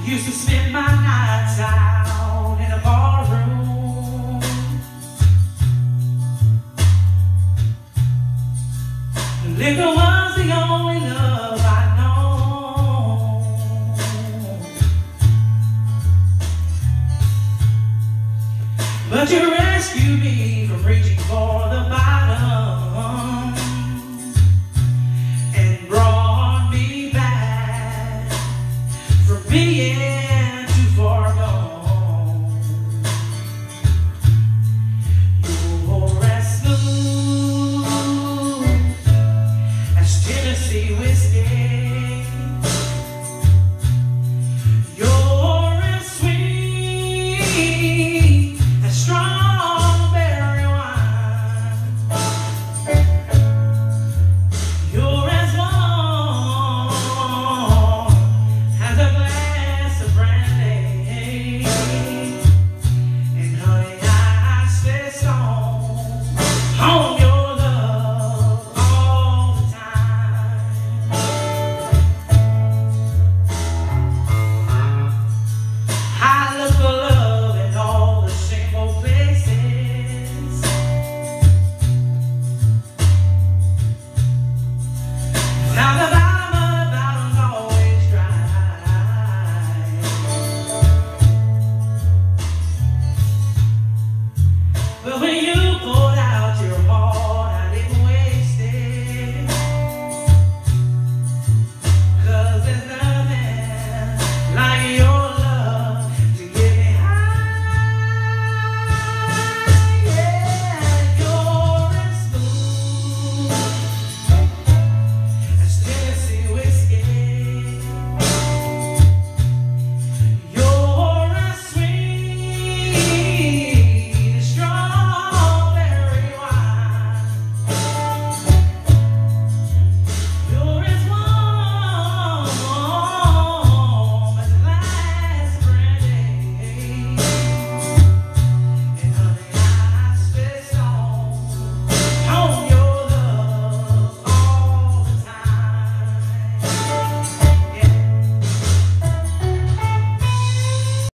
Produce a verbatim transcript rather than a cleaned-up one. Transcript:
Used to spend my nights out in a ballroom. Liquor was the only love I know. But you rescued me from reaching for the bottom and brought me back from being